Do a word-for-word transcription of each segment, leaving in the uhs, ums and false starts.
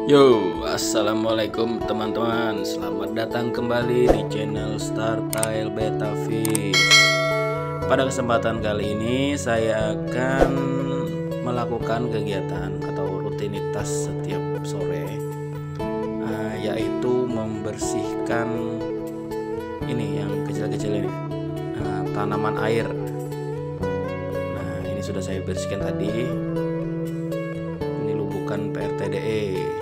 Yo, assalamualaikum teman-teman. Selamat datang kembali di channel Startile Beta Fish. Pada kesempatan kali ini saya akan melakukan kegiatan atau rutinitas setiap sore, uh, yaitu membersihkan ini yang kecil-kecil ini, uh, tanaman air. Nah, ini sudah saya bersihkan tadi. Ini lubukan P R T D E.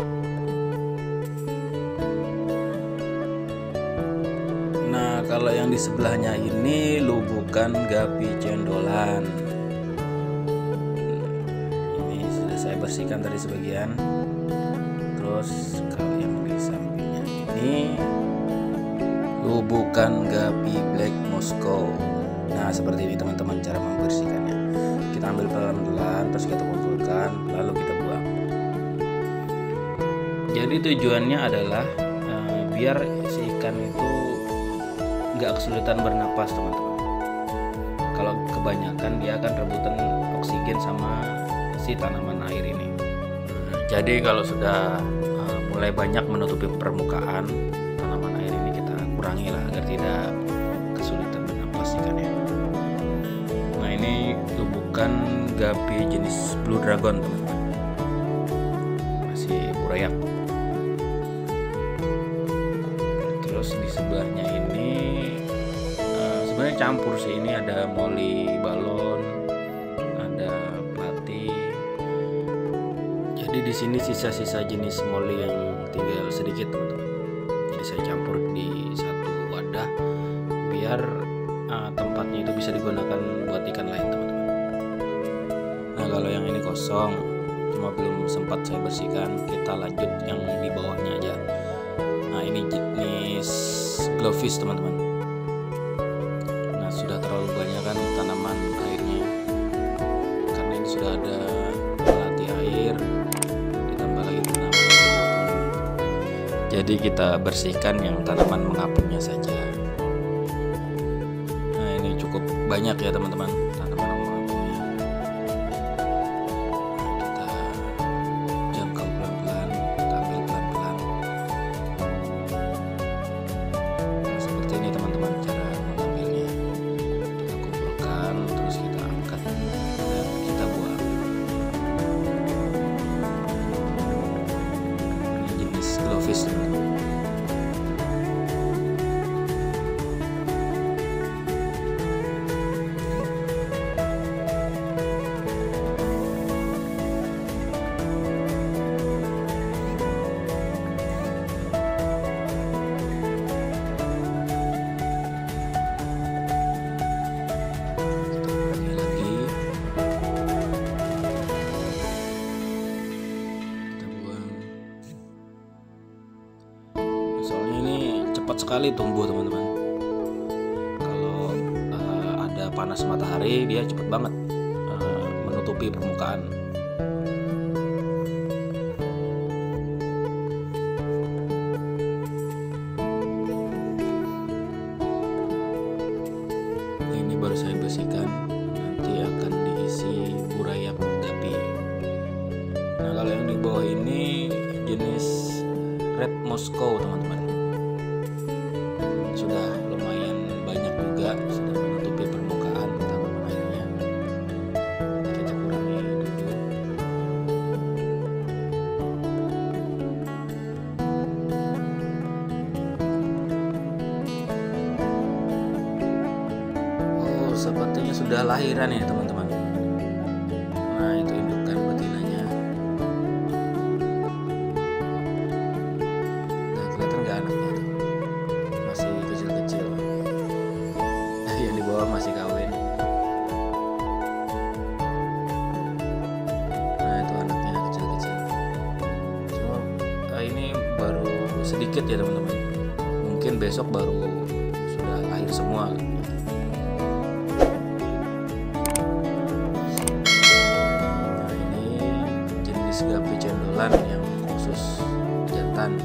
Nah, kalau yang di sebelahnya ini lubukan gapi cendolan. Ini sudah saya bersihkan tadi sebagian. Terus kalau yang di sampingnya ini lubukan gapi black Moscow. Nah, seperti ini teman-teman cara membersihkannya. Kita ambil pelan-pelan, terus kita kumpulkan, lalu kita buang. Jadi tujuannya adalah uh, biar si ikan itu nggak kesulitan bernapas, teman-teman. Kalau kebanyakan dia akan rebutan oksigen sama si tanaman air ini. Jadi kalau sudah uh, mulai banyak menutupi permukaan tanaman air ini, kita kurangi lah agar tidak kesulitan bernapas ikannya. Nah, ini lubukan gapi jenis Blue Dragon, teman-teman. Masih burayak. Terus di sebelahnya ini uh, sebenarnya campur sih, ini ada moli balon, ada plati. Jadi di sini sisa-sisa jenis moli yang tinggal sedikit, teman-teman. Jadi saya campur di satu wadah biar uh, tempatnya itu bisa digunakan buat ikan lain, teman-teman. Nah, kalau yang ini kosong, cuma belum sempat saya bersihkan, kita lanjut yang di bawahnya aja. Nah, ini jenis glowfish, teman-teman. Nah, sudah terlalu banyak kan tanaman airnya, karena ini sudah ada melati air, ditambah lagi tanaman mengapung. Jadi kita bersihkan yang tanaman mengapungnya saja. Nah, ini cukup banyak ya, teman-teman, tanaman mengapungnya. Kita jangkau pelan-pelan, kita ambil pelan-pelan. Nah, seperti ini, teman-teman, cara mengambilnya. Kita kumpulkan, terus kita angkat dan kita buang. Ini jenis glowfish, teman-teman. Soalnya ini cepat sekali tumbuh, teman-teman. Kalau uh, ada panas matahari, dia cepat banget uh, menutupi permukaan. Ini baru saya bersihkan, nanti akan diisi burayak gapi. Nah, kalau yang di bawah ini jenis Red Moscow, teman-teman. Sudah lumayan banyak juga, sudah menutupi permukaan tanaman airnya. Kita kurangi dulu. Oh, sepertinya sudah lahiran ya, teman-teman. Nah, itu indukan betinanya. Anaknya tuh masih kecil-kecil, yang di bawah masih kawin. Nah, itu anaknya kecil-kecil. Cuma eh, ini baru sedikit ya, teman-teman. Mungkin besok baru sudah lahir semua. Nah, ini jenis gapi cendolan yang khusus jantan.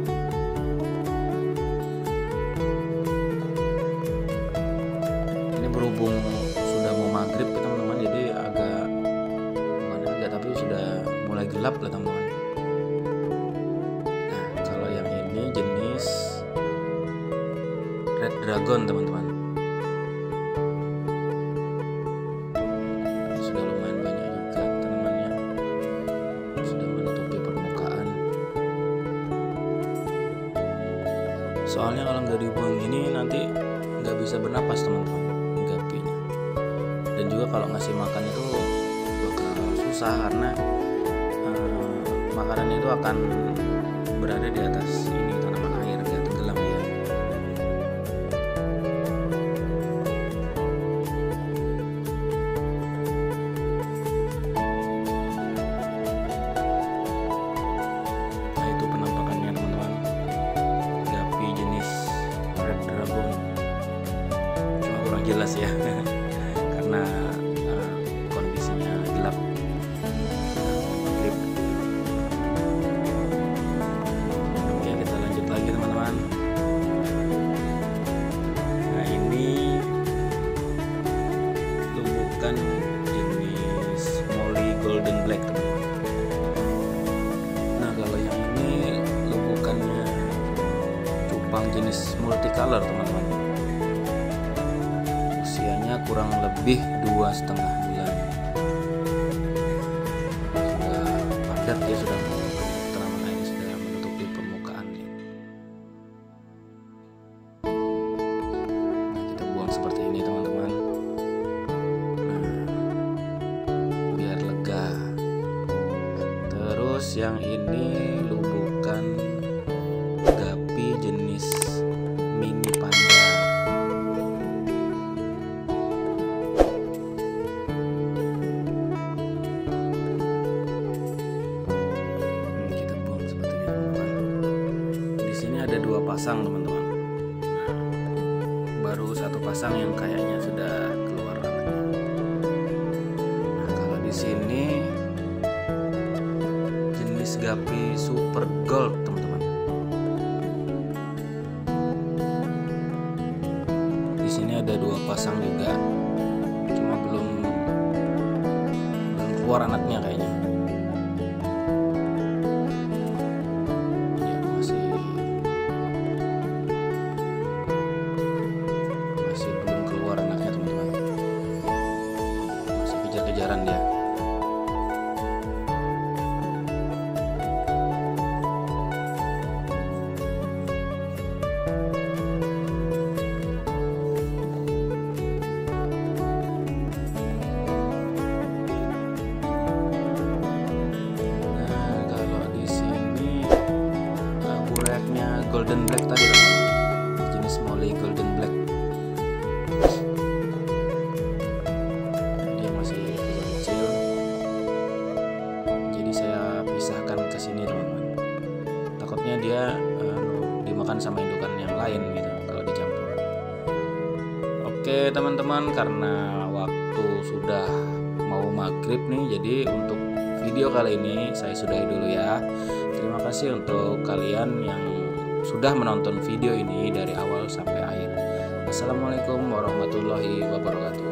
Berhubung sudah mau maghrib, teman-teman, jadi agak bukan agak tapi sudah mulai gelap lah, teman-teman. dragon teman-teman. Sudah lumayan banyak juga tanamannya, sudah menutupi permukaan. Soalnya kalau nggak dibuang gini nanti nggak bisa bernapas teman-teman, gapinya. Dan juga kalau ngasih makan itu bakal susah karena eh, makanan itu akan berada di atas ini tanaman air, dia tenggelam ya. Nah itu penampakannya teman-teman, gapi jenis red dragon. Cuma kurang jelas ya karena uh, kondisinya gelap. Oke, kita lanjut lagi teman-teman. Nah ini tumbukan jenis Molly Golden Black teman-teman. Nah kalau yang ini tumbukannya cupang jenis multicolor teman-teman. Usianya kurang lebih dua setengah bulan. Sudah padat ya, sudah tanaman air sudah menutupi permukaan nih. Nah kita buang seperti ini teman-teman. Nah biar lega. Terus yang ini lubukan gapi jenis mini panda. Ada dua pasang teman-teman. Nah, baru satu pasang yang kayaknya sudah keluar anaknya. Nah kalau di sini jenis gapi super gold teman-teman. Di sini ada dua pasang juga, cuma belum belum keluar anaknya kayaknya. Kejaran dia. Nah kalau di sini uh, bureknya Golden Black tadi teman-teman, jenis Molly Golden Black. Saya pisahkan ke sini teman-teman. Takutnya dia uh, dimakan sama indukan yang lain gitu kalau dicampur. Oke teman-teman, karena waktu sudah mau maghrib nih, jadi untuk video kali ini saya sudahi dulu ya. Terima kasih untuk kalian yang sudah menonton video ini dari awal sampai akhir. Assalamualaikum warahmatullahi wabarakatuh.